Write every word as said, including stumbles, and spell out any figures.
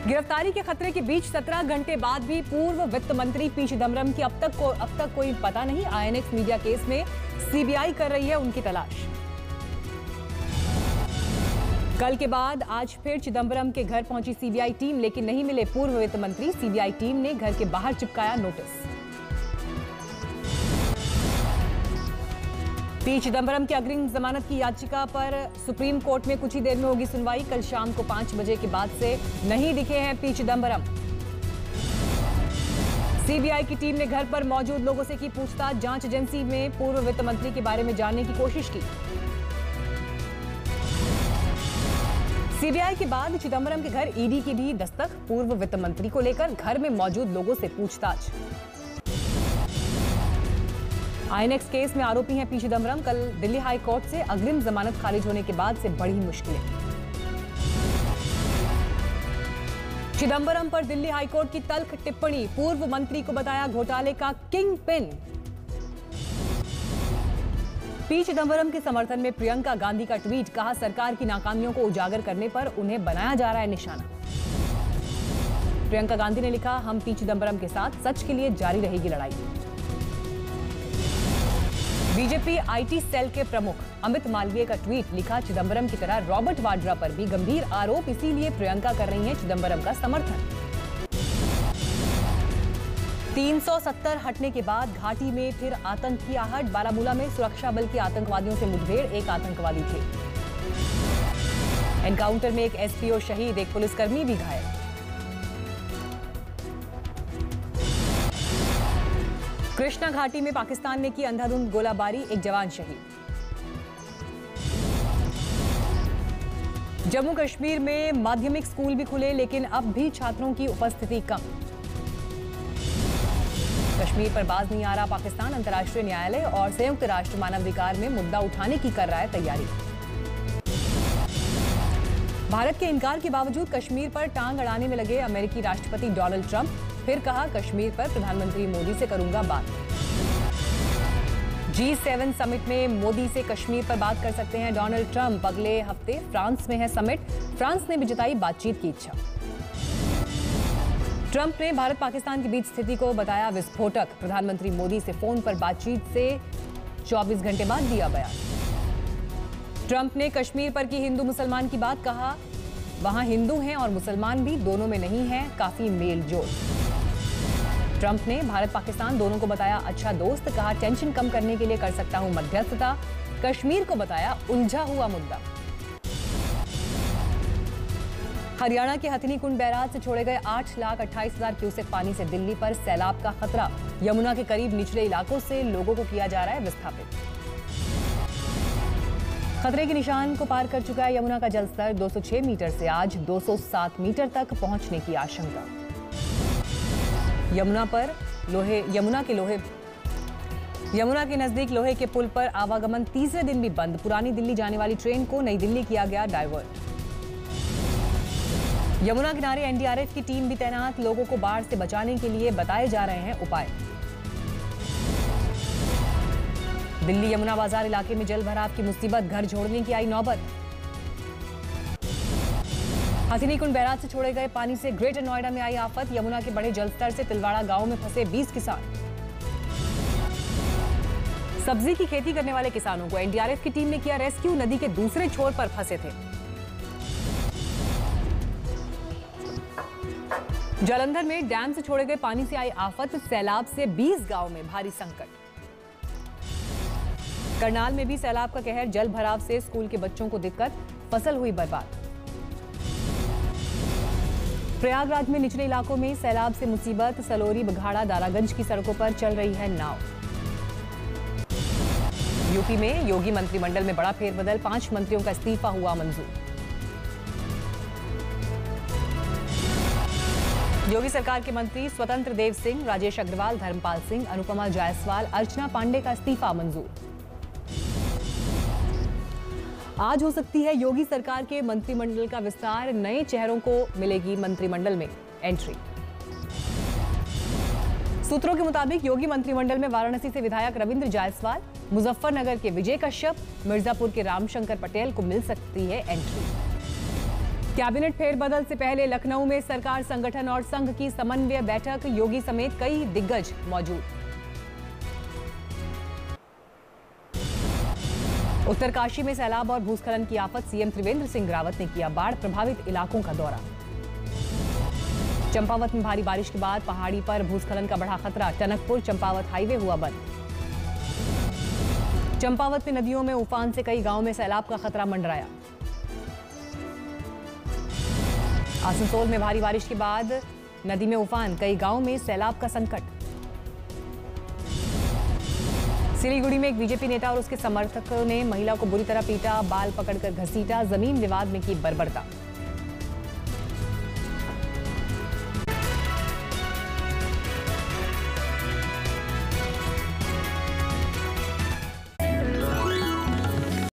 गिरफ्तारी के खतरे के बीच सत्रह घंटे बाद भी पूर्व वित्त मंत्री पी चिदम्बरम की अब तक को अब तक कोई पता नहीं। आईएनएक्स मीडिया केस में सीबीआई कर रही है उनकी तलाश। कल के बाद आज फिर चिदम्बरम के घर पहुंची सीबीआई टीम, लेकिन नहीं मिले पूर्व वित्त मंत्री। सीबीआई टीम ने घर के बाहर चिपकाया नोटिस। पी चिदम्बरम की अग्रिम जमानत की याचिका पर सुप्रीम कोर्ट में कुछ ही देर में होगी सुनवाई। कल शाम को पांच बजे के बाद से नहीं दिखे हैं पी चिदम्बरम। सीबीआई की टीम ने घर पर मौजूद लोगों से की पूछताछ। जांच एजेंसी में पूर्व वित्त मंत्री के बारे में जानने की कोशिश की। सीबीआई के बाद चिदम्बरम के घर ईडी की भी दस्तक। पूर्व वित्त मंत्री को लेकर घर में मौजूद लोगों से पूछताछ। आईएनएक्स केस में आरोपी हैं पी चिदम्बरम। कल दिल्ली हाई कोर्ट से अग्रिम जमानत खारिज होने के बाद से बढ़ी मुश्किलें। चिदम्बरम पर दिल्ली हाई कोर्ट की तल्ख टिप्पणी। पूर्व मंत्री को बताया घोटाले का किंग पिन। पी चिदम्बरम के समर्थन में प्रियंका गांधी का ट्वीट। कहा सरकार की नाकामियों को उजागर करने पर उन्हें बनाया जा रहा है निशाना। प्रियंका गांधी ने लिखा, हम पी चिदम्बरम के साथ, सच के लिए जारी रहेगी लड़ाई। बीजेपी आईटी सेल के प्रमुख अमित मालवीय का ट्वीट। लिखा, चिदम्बरम की तरह रॉबर्ट वाड्रा पर भी गंभीर आरोप, इसीलिए प्रियंका कर रही हैं चिदम्बरम का समर्थन। तीन सौ सत्तर हटने के बाद घाटी में फिर आतंक की आहट। बारामूला में सुरक्षा बल के आतंकवादियों से मुठभेड़, एक आतंकवादी थे। एनकाउंटर में एक एसपीओ शहीद, एक पुलिसकर्मी भी घायल। कृष्णा घाटी में पाकिस्तान ने की अंधाधुंध गोलाबारी, एक जवान शहीद। जम्मू कश्मीर में माध्यमिक स्कूल भी खुले, लेकिन अब भी छात्रों की उपस्थिति कम। कश्मीर पर बाज नहीं आ रहा पाकिस्तान। अंतर्राष्ट्रीय न्यायालय और संयुक्त राष्ट्र मानवाधिकार में मुद्दा उठाने की कर रहा है तैयारी। भारत के इनकार के बावजूद कश्मीर पर टांग अड़ाने में लगे अमेरिकी राष्ट्रपति डोनाल्ड ट्रंप। फिर कहा, कश्मीर पर प्रधानमंत्री मोदी से करूंगा बात। जी सेवन समिट में मोदी से कश्मीर पर बात कर सकते हैं डोनाल्ड ट्रंप। अगले हफ्ते फ्रांस में है समिट। फ्रांस ने भी जताई बातचीत की इच्छा। ट्रंप ने भारत पाकिस्तान के बीच स्थिति को बताया विस्फोटक। प्रधानमंत्री मोदी से फोन पर बातचीत से चौबीस घंटे बाद दिया बयान। ट्रंप ने कश्मीर पर की हिंदू मुसलमान की बात। कहा, वहां हिंदू हैं और मुसलमान भी, दोनों में नहीं है काफी मेल जोल। ट्रंप ने भारत पाकिस्तान दोनों को बताया अच्छा दोस्त। कहा, टेंशन कम करने के लिए कर सकता हूं मध्यस्थता। कश्मीर को बताया उलझा हुआ मुद्दा। हरियाणा के हथनी कुंड बैराज से छोड़े गए आठ लाख अट्ठाईस हजार क्यूसेक पानी से दिल्ली पर सैलाब का खतरा। यमुना के करीब निचले इलाकों से लोगों को किया जा रहा है विस्थापित। खतरे के निशान को पार कर चुका है यमुना का जलस्तर। दो सौ छह मीटर से आज दो सौ सात मीटर तक पहुंचने की आशंका। यमुना पर लोहे यमुना के लोहे यमुना के नजदीक लोहे के पुल पर आवागमन तीसरे दिन भी बंद। पुरानी दिल्ली जाने वाली ट्रेन को नई दिल्ली किया गया डायवर्ट। यमुना किनारे एनडीआरएफ की टीम भी तैनात। लोगों को बाढ़ से बचाने के लिए बताए जा रहे हैं उपाय। दिल्ली यमुना बाजार इलाके में जल भराव की मुसीबत, घर छोड़ने की आई नौबत। हथनी कुंड बैराज से छोड़े गए पानी से ग्रेटर नोएडा में आई आफत। यमुना के बड़े जलस्तर से तिलवाड़ा गांव में फंसे बीस किसान। सब्जी की खेती करने वाले किसानों को एनडीआरएफ की टीम ने किया रेस्क्यू। नदी के दूसरे छोर पर फंसे थे। जालंधर में डैम से छोड़े गए पानी से आई आफत। सैलाब से बीस गांव में भारी संकट। करनाल में भी सैलाब का कहर। जल भराव से स्कूल के बच्चों को दिक्कत, फसल हुई बर्बाद। प्रयागराज में निचले इलाकों में सैलाब से मुसीबत। सलोरी, बघाड़ा, दारागंज की सड़कों पर चल रही है नाव। यूपी में योगी मंत्रिमंडल में बड़ा फेरबदल। पांच मंत्रियों का इस्तीफा हुआ मंजूर। योगी सरकार के मंत्री स्वतंत्र देव सिंह, राजेश अग्रवाल, धर्मपाल सिंह, अनुपमा जायसवाल, अर्चना पांडे का इस्तीफा मंजूर। आज हो सकती है योगी सरकार के मंत्रिमंडल का विस्तार। नए चेहरों को मिलेगी मंत्रिमंडल में एंट्री। सूत्रों के मुताबिक योगी मंत्रिमंडल में वाराणसी से विधायक रविंद्र जायसवाल, मुजफ्फरनगर के विजय कश्यप, मिर्जापुर के रामशंकर पटेल को मिल सकती है एंट्री। कैबिनेट फेरबदल से पहले लखनऊ में सरकार संगठन और संघ की समन्वय बैठक, योगी समेत कई दिग्गज मौजूद। उत्तरकाशी में सैलाब और भूस्खलन की आफत, सीएम त्रिवेंद्र सिंह रावत ने किया बाढ़ प्रभावित इलाकों का दौरा। चंपावत में भारी बारिश के बाद पहाड़ी पर भूस्खलन का बढ़ा खतरा, टनकपुर चंपावत हाईवे हुआ बंद। चंपावत में नदियों में उफान से कई गांवों में सैलाब का खतरा मंडराया। आसनसोल में भारी बारिश के बाद नदी में उफान, कई गांवों में सैलाब का संकट। सिलीगुड़ी में एक बीजेपी नेता और उसके समर्थकों ने महिला को बुरी तरह पीटा, बाल पकड़कर घसीटा, जमीन विवाद में की बर्बरता।